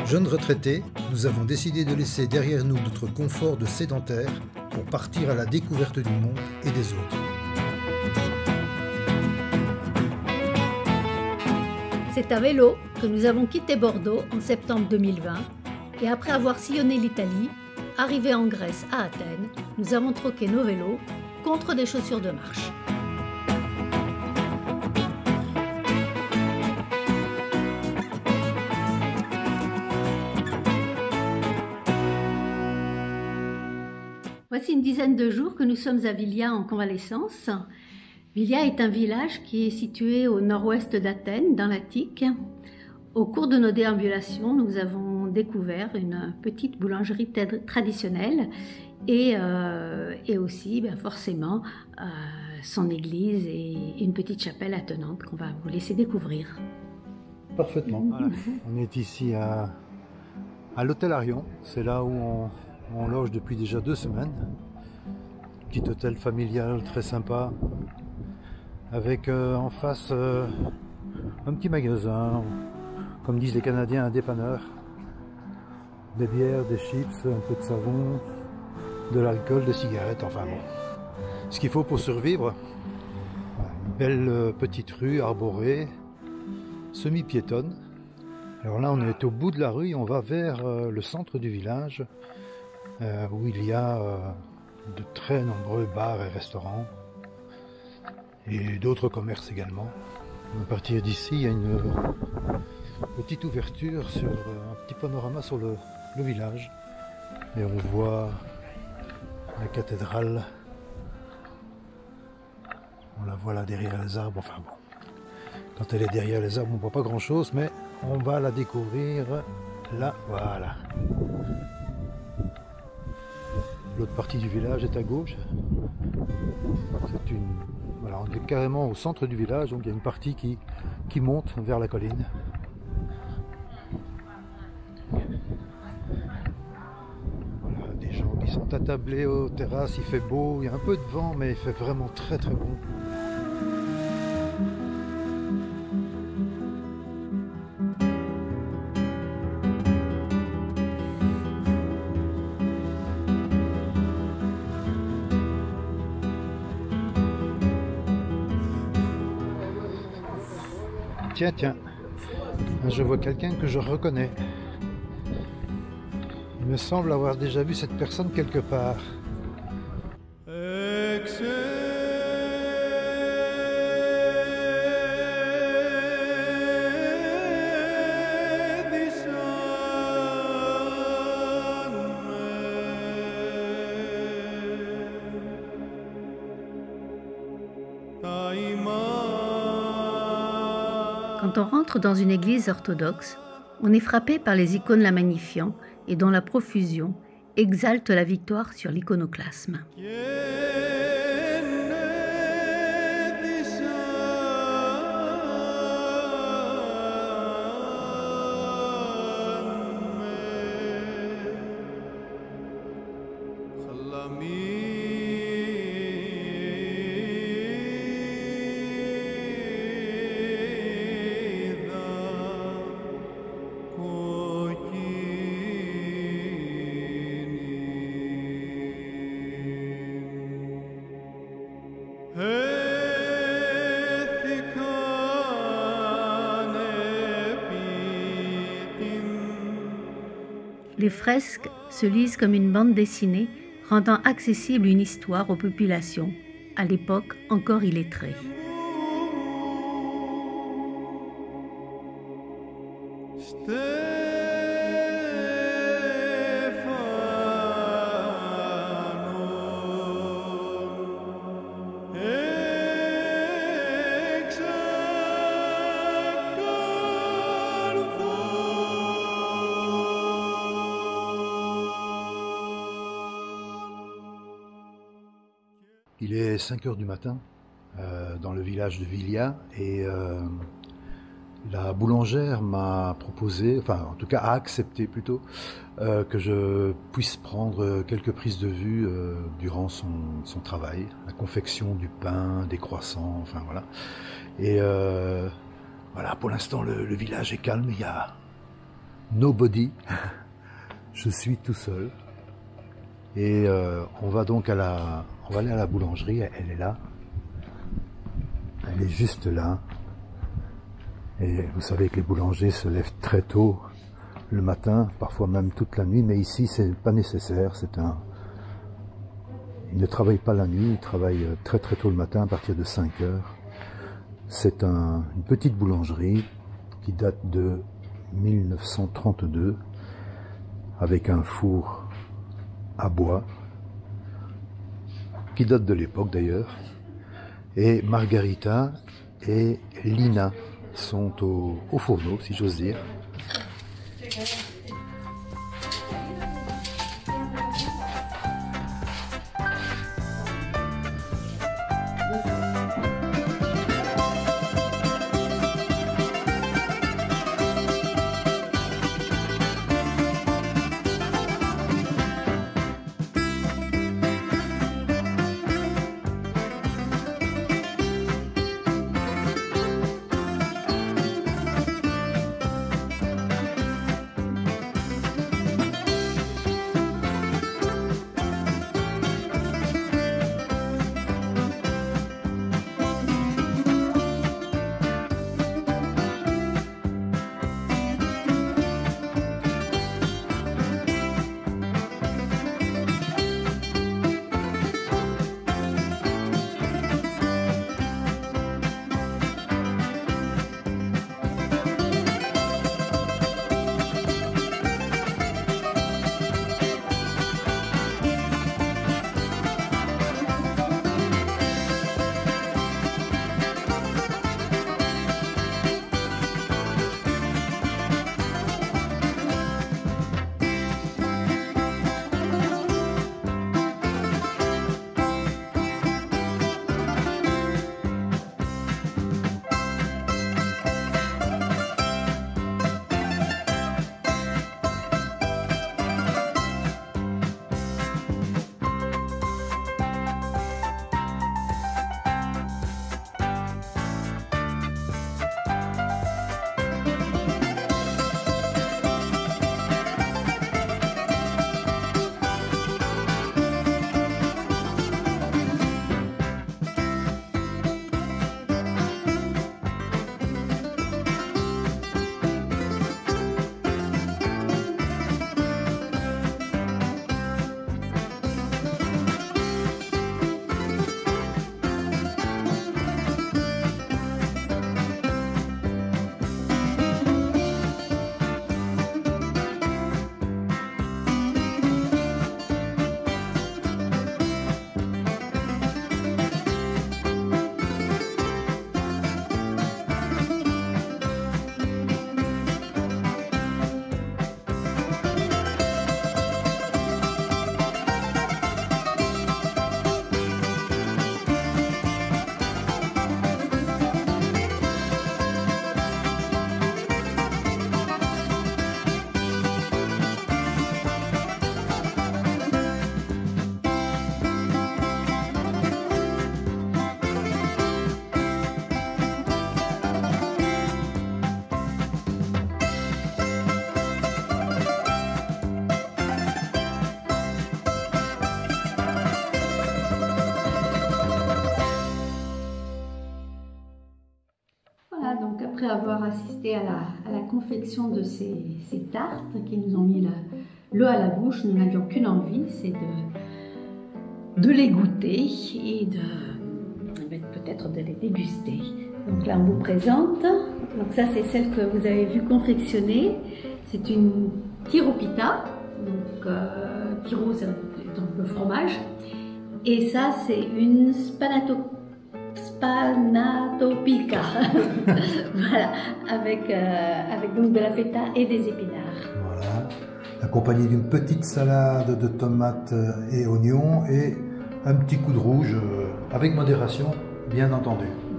Jeunes retraités, nous avons décidé de laisser derrière nous notre confort de sédentaire pour partir à la découverte du monde et des autres. C'est à vélo que nous avons quitté Bordeaux en septembre 2020 et après avoir sillonné l'Italie, arrivés en Grèce à Athènes, nous avons troqué nos vélos contre des chaussures de marche. Voici une dizaine de jours que nous sommes à Vilia en convalescence. Vilia est un village qui est situé au nord-ouest d'Athènes, dans l'Attique. Au cours de nos déambulations, nous avons découvert une petite boulangerie traditionnelle et aussi forcément son église et une petite chapelle attenante qu'on va vous laisser découvrir. Parfaitement. Voilà. On est ici à l'hôtel Arion, c'est là où on loge depuis déjà 2 semaines. Petit hôtel familial très sympa, avec en face un petit magasin, comme disent les Canadiens, un dépanneur. Des bières, des chips, un peu de savon, de l'alcool, des cigarettes, enfin bon. Ce qu'il faut pour survivre. Une belle petite rue arborée, semi-piétonne. Alors là on est au bout de la rue et on va vers le centre du village, où il y a de très nombreux bars et restaurants et d'autres commerces également. À partir d'ici, il y a une petite ouverture sur un petit panorama sur le village et on voit la cathédrale. On la voit là derrière les arbres, enfin bon. Quand elle est derrière les arbres, on ne voit pas grand chose, mais on va la découvrir là, voilà. L'autre partie du village est à gauche. Voilà, on est carrément au centre du village, donc il y a une partie qui monte vers la colline. Voilà, des gens qui sont attablés aux terrasses, il fait beau, il y a un peu de vent, mais il fait vraiment très très bon. Tiens, je vois quelqu'un que je reconnais. Il me semble avoir déjà vu cette personne quelque part. Quand on rentre dans une église orthodoxe, on est frappé par les icônes la magnifiant et dont la profusion exalte la victoire sur l'iconoclasme. Les fresques se lisent comme une bande dessinée, rendant accessible une histoire aux populations, à l'époque encore illettrées. Il est 5 h du matin dans le village de Vilia et la boulangère m'a proposé, enfin en tout cas a accepté plutôt, que je puisse prendre quelques prises de vue durant son travail, la confection du pain, des croissants, enfin voilà. Et voilà, pour l'instant le village est calme, il y a nobody. Je suis tout seul. Et on va donc aller à la boulangerie. Elle est là. Elle est juste là. Et vous savez que les boulangers se lèvent très tôt le matin, parfois même toute la nuit, mais ici c'est pas nécessaire. Ils ne travaillent pas la nuit, ils travaillent très très tôt le matin à partir de 5 heures. C'est une petite boulangerie qui date de 1932 avec un four à bois qui date de l'époque d'ailleurs. Et Margarita et Lina sont au fourneau, si j'ose dire. Donc après avoir assisté à la confection de ces tartes qui nous ont mis l'eau à la bouche, nous n'avions qu'une envie, c'est de les goûter et peut-être de les déguster. Donc là on vous présente, donc ça c'est celle que vous avez vu confectionner, c'est une tiropita, donc tiro c'est donc le fromage, et ça c'est une spanatopica, voilà, avec donc de la feta et des épinards. Voilà, accompagné d'une petite salade de tomates et oignons et un petit coup de rouge avec modération, bien entendu.